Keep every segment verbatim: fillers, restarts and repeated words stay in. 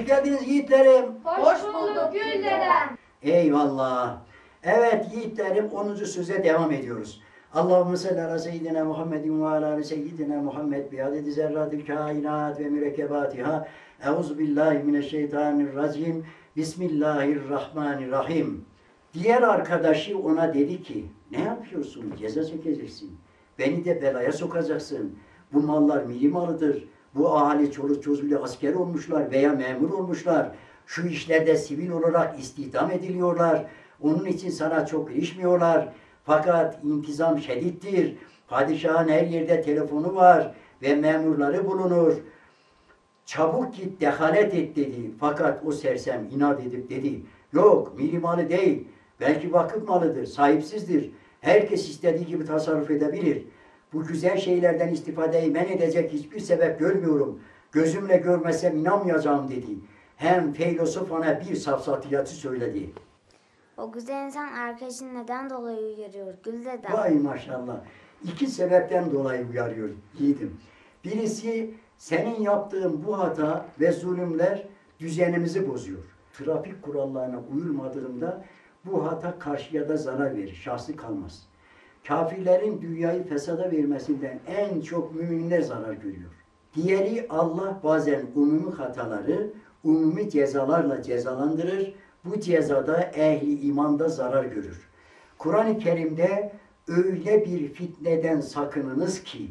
Hoş geldiniz yiğitlerim. Hoş bulduk Gül dedem. Eyvallah. Evet yiğitlerim onuncu söze devam ediyoruz. Allahümme salli ala seyyidina Muhammedin ve ala seyyidina Muhammed bi adedi zerratil kainat ve mürekkebatiha. Euzubillahimineşşeytanirracim. Bismillahirrahmanirrahim. Diğer arkadaşı ona dedi ki, ne yapıyorsun? Ceza çekeceksin. Beni de belaya sokacaksın. Bu mallar milli malıdır. Bu ahali çoluk çocuğuyla asker olmuşlar veya memur olmuşlar. Şu işlerde sivil olarak istihdam ediliyorlar. Onun için sana çok ilişmiyorlar. Fakat intizam şedittir. Padişahın her yerde telefonu var ve memurları bulunur. Çabuk git dehalet et dedi. Fakat o sersem inat edip dedi. Yok milli malı değil. Belki vakıf malıdır, sahipsizdir. Herkes istediği gibi tasarruf edebilir. Bu güzel şeylerden istifadeyi men edecek hiçbir sebep görmüyorum. Gözümle görmesem inanmayacağım dedi. Hem filozof ona bir safsatiyatı söyledi. O güzel insan arkadaşını neden dolayı uyarıyor Gül dedem? Vay maşallah. İki sebepten dolayı uyarıyor yiğidim. Birisi senin yaptığın bu hata ve zulümler düzenimizi bozuyor. Trafik kurallarına uyulmadığında bu hata karşıya da zarar verir, şahsı kalmaz. Kafirlerin dünyayı fesada vermesinden en çok müminler zarar görüyor. Diğeri Allah bazen umumi hataları umumi cezalarla cezalandırır. Bu cezada ehli imanda zarar görür. Kur'an-ı Kerim'de öyle bir fitneden sakınınız ki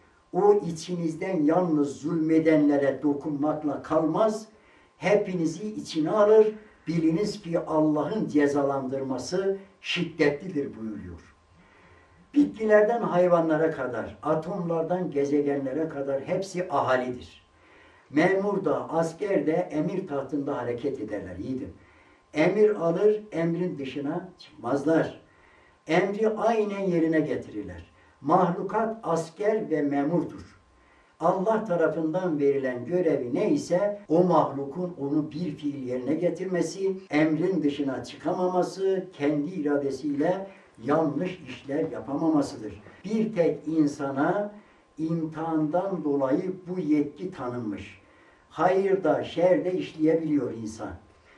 o içinizden yalnız zulmedenlere dokunmakla kalmaz, hepinizi içine alır. Biliniz ki Allah'ın cezalandırması şiddetlidir buyuruyor. Bitkilerden hayvanlara kadar, atomlardan gezegenlere kadar hepsi ahalidir. Memur da, asker de emir tahtında hareket ederler yiğidim. Emir alır, emrin dışına çıkmazlar. Emri aynen yerine getirirler. Mahlukat asker ve memurdur. Allah tarafından verilen görevi neyse o mahlukun onu bir fiil yerine getirmesi, emrin dışına çıkamaması, kendi iradesiyle yanlış işler yapamamasıdır. Bir tek insana imtihandan dolayı bu yetki tanınmış. Hayırda, şerde işleyebiliyor insan.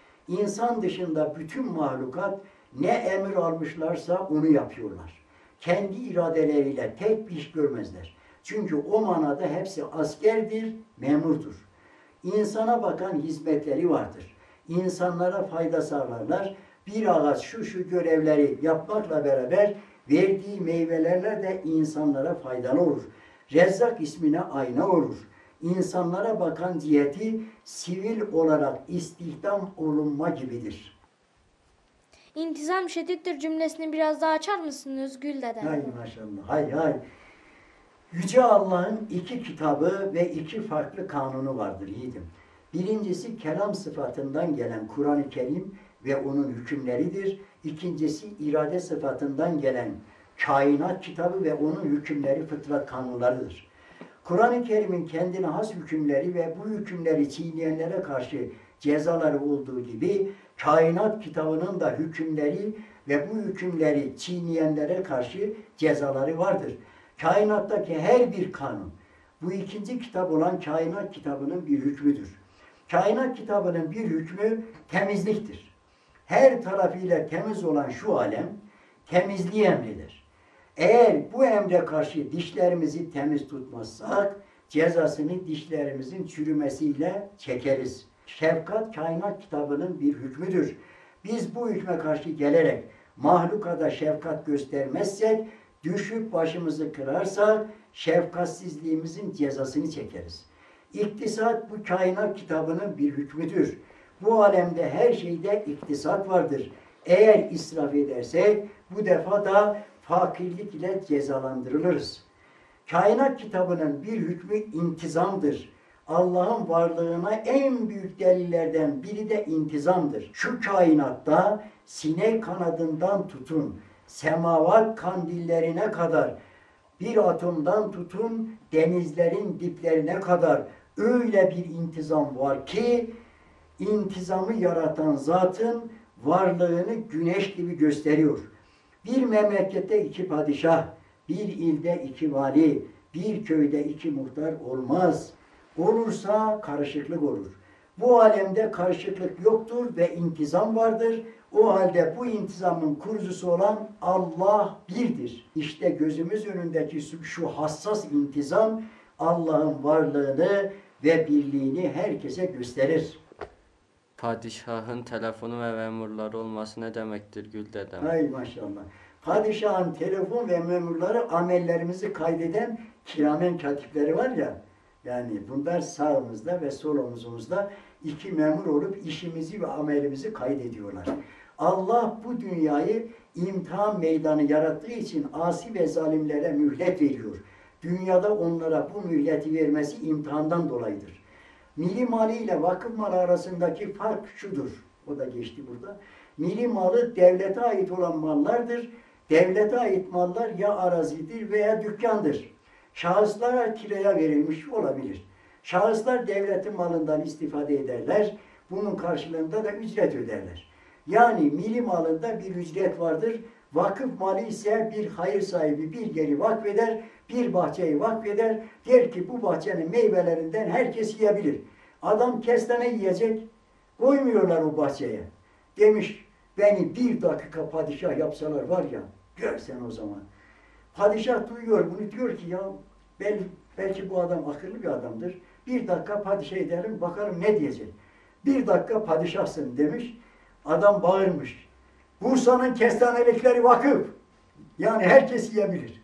İnsan dışında bütün mahlukat ne emir almışlarsa onu yapıyorlar. Kendi iradeleriyle tek bir iş görmezler. Çünkü o manada hepsi askerdir, memurdur. İnsana bakan hizmetleri vardır. İnsanlara fayda sağlarlar. Bir ağaç şu şu görevleri yapmakla beraber verdiği meyvelerle de insanlara faydalı olur. Rezzak ismine ayna olur. İnsanlara bakan ciheti sivil olarak istihdam olunma gibidir. İntizam şedittir cümlesini biraz daha açar mısınız Gül dedem? Hay maşallah, hay hay. Yüce Allah'ın iki kitabı ve iki farklı kanunu vardır yiğidim. Birincisi kelam sıfatından gelen Kur'an-ı Kerim ve onun hükümleridir. İkincisi irade sıfatından gelen kainat kitabı ve onun hükümleri, fıtrat kanunlarıdır. Kur'an-ı Kerim'in kendine has hükümleri ve bu hükümleri çiğneyenlere karşı cezaları olduğu gibi kainat kitabının da hükümleri ve bu hükümleri çiğneyenlere karşı cezaları vardır. Kainattaki her bir kanun, bu ikinci kitap olan kainat kitabının bir hükmüdür. Kainat kitabının bir hükmü temizliktir. Her tarafıyla temiz olan şu alem temizliği emreder. Eğer bu emre karşı dişlerimizi temiz tutmazsak cezasını dişlerimizin çürümesiyle çekeriz. Şefkat kainat kitabının bir hükmüdür. Biz bu hükme karşı gelerek mahlukada şefkat göstermezsek, düşüp başımızı kırarsak şefkatsizliğimizin cezasını çekeriz. İktisat bu kainat kitabının bir hükmüdür. Bu alemde her şeyde iktisat vardır. Eğer israf edersek bu defa da fakirlik ile cezalandırılırız. Kainat kitabının bir hükmü intizamdır. Allah'ın varlığına en büyük delillerden biri de intizamdır. Şu kainatta sinek kanadından tutun, semavat kandillerine kadar, bir atomdan tutun denizlerin diplerine kadar öyle bir intizam var ki intizamı yaratan zatın varlığını güneş gibi gösteriyor. Bir memlekette iki padişah, bir ilde iki vali, bir köyde iki muhtar olmaz. Olursa karışıklık olur. Bu alemde karşılık yoktur ve intizam vardır. O halde bu intizamın kurucusu olan Allah birdir. İşte gözümüz önündeki şu hassas intizam Allah'ın varlığını ve birliğini herkese gösterir. Padişahın telefonu ve memurları olması ne demektir Gül dedem? Ay maşallah. Padişahın telefon ve memurları amellerimizi kaydeden kiramen katipleri var ya, yani bunlar sağımızda ve sol omuzumuzda iki memur olup işimizi ve amelimizi kaydediyorlar. Allah bu dünyayı imtihan meydanı yarattığı için asi ve zalimlere mühlet veriyor. Dünyada onlara bu mühleti vermesi imtihandan dolayıdır. Milli malı ile vakıf malı arasındaki fark şudur. O da geçti burada. Milli malı devlete ait olan mallardır. Devlete ait mallar ya arazidir veya dükkandır. Şahıslara kiraya verilmiş olabilir. Şahıslar devletin malından istifade ederler. Bunun karşılığında da ücret öderler. Yani milli malında bir ücret vardır. Vakıf malı ise bir hayır sahibi bir yeri vakfeder, bir bahçeyi vakfeder. Der ki bu bahçenin meyvelerinden herkes yiyebilir. Adam kestane yiyecek, koymuyorlar o bahçeye. Demiş, beni bir dakika padişah yapsalar var ya, görsen o zaman. Padişah duyuyor bunu, diyor ki ya bel, belki bu adam akıllı bir adamdır. Bir dakika padişah edelim, bakalım ne diyecek. Bir dakika padişahsın demiş. Adam bağırmış. Bursa'nın kestanelikleri vakıf. Yani herkes yiyebilir.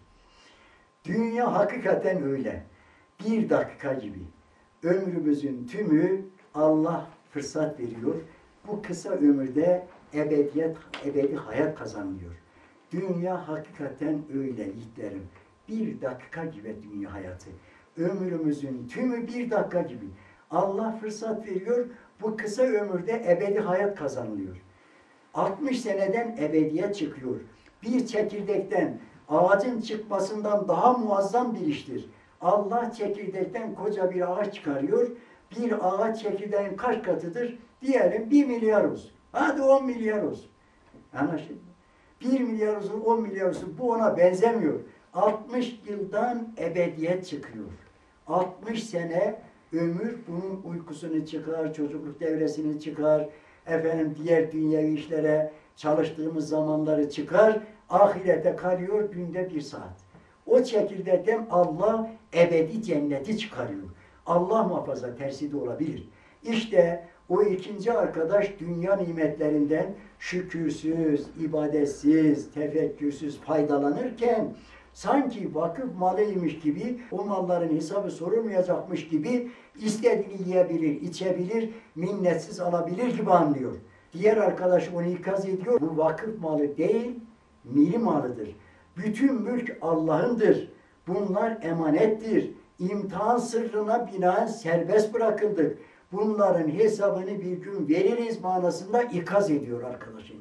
Dünya hakikaten öyle. Bir dakika gibi. Ömrümüzün tümü Allah fırsat veriyor. Bu kısa ömürde ebediyet, ebedi hayat kazanılıyor. Dünya hakikaten öyle yiğitlerim. Bir dakika gibi dünya hayatı. Ömrümüzün tümü bir dakika gibi. Allah fırsat veriyor. Bu kısa ömürde ebedi hayat kazanılıyor. altmış seneden ebediyet çıkıyor. Bir çekirdekten ağacın çıkmasından daha muazzam bir iştir. Allah çekirdekten koca bir ağaç çıkarıyor. Bir ağaç çekirdeğin kaç katıdır? Diyelim bir milyar olsun. Hadi on milyar olsun. Anlaşıldı mı? Bir milyar olsun, on milyar olsun. Bu ona benzemiyor. altmış yıldan ebediyet çıkıyor. altmış sene ömür bunun uykusunu çıkar, çocukluk devresini çıkar, efendim diğer dünyevi işlere çalıştığımız zamanları çıkar, ahirete kalıyor günde bir saat. O çekirdekten Allah ebedi cenneti çıkarıyor. Allah muhafaza tersi de olabilir. İşte o ikinci arkadaş dünya nimetlerinden şükürsüz, ibadetsiz, tefekkürsüz faydalanırken sanki vakıf malıymış gibi, o malların hesabı sorulmayacakmış gibi istediğini yiyebilir, içebilir, minnetsiz alabilir gibi anlıyor. Diğer arkadaş onu ikaz ediyor. Bu vakıf malı değil, milli malıdır. Bütün mülk Allah'ındır. Bunlar emanettir. İmtihan sırrına binaen serbest bırakıldık. Bunların hesabını bir gün veririz manasında ikaz ediyor arkadaşım.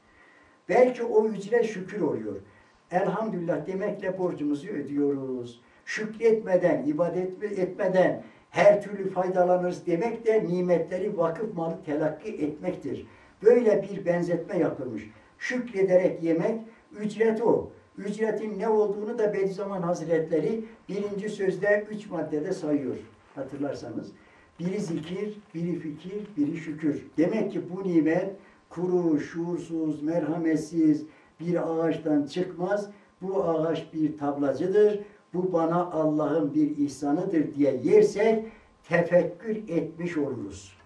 Belki o ücret şükür oluyor. Elhamdülillah demekle borcumuzu ödüyoruz. Şükretmeden, ibadet etmeden her türlü faydalanırız demek de nimetleri vakıf malı telakki etmektir. Böyle bir benzetme yapılmış. Şükrederek yemek, ücret o. Ücretin ne olduğunu da Bediüzzaman Hazretleri birinci sözde üç maddede sayıyor. Hatırlarsanız. Biri zikir, biri fikir, biri şükür. Demek ki bu nimet kuru, şuursuz, merhametsiz bir ağaçtan çıkmaz. Bu ağaç bir tablacıdır. Bu bana Allah'ın bir ihsanıdır diye yersek tefekkür etmiş oluruz.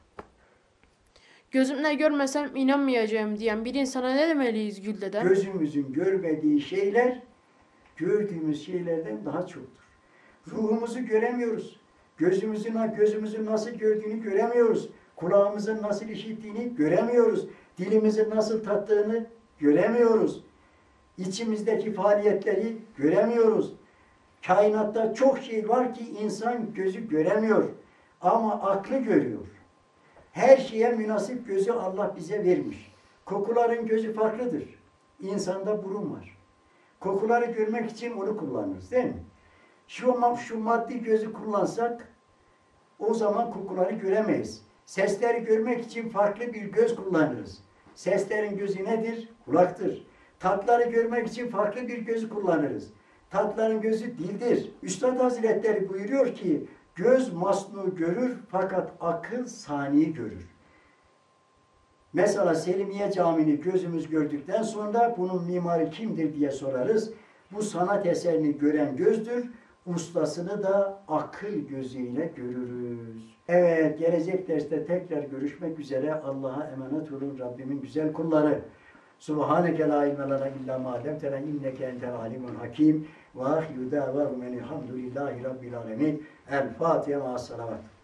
Gözümle görmesem inanmayacağım diyen bir insana ne demeliyiz Gül dedem? Gözümüzün görmediği şeyler gördüğümüz şeylerden daha çoktur. Ruhumuzu göremiyoruz. Gözümüzün, gözümüzün nasıl gördüğünü göremiyoruz. Kulağımızın nasıl işittiğini göremiyoruz. Dilimizin nasıl tattığını göremiyoruz. İçimizdeki faaliyetleri göremiyoruz. Kainatta çok şey var ki insan gözü göremiyor. Ama aklı görüyor. Her şeye münasip gözü Allah bize vermiş. Kokuların gözü farklıdır. İnsanda burun var. Kokuları görmek için onu kullanırız değil mi? Şu, şu maddi gözü kullansak o zaman kokuları göremeyiz. Sesleri görmek için farklı bir göz kullanırız. Seslerin gözü nedir? Kulaktır. Tatları görmek için farklı bir gözü kullanırız. Tatların gözü dildir. Üstad Hazretleri buyuruyor ki Göz masnu görür fakat akıl sani görür. Mesela Selimiye Camii'ni gözümüz gördükten sonra bunun mimarı kimdir diye sorarız. Bu sanat eserini gören gözdür. Ustasını da akıl gözüyle görürüz. Evet, gelecek derste tekrar görüşmek üzere. Allah'a emanet olun Rabbimin güzel kulları. Subhaneke la ilme lana illa ma allamtena inneke entel alimun hakim. Ve ahiru davahum enelhamdülillahi rabbil alemin. El Fatiha ma'as salavat.